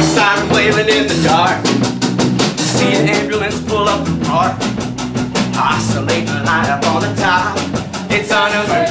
siren waving in the dark. See an ambulance pull up the park, oscillating light up on the top. It's an emergency.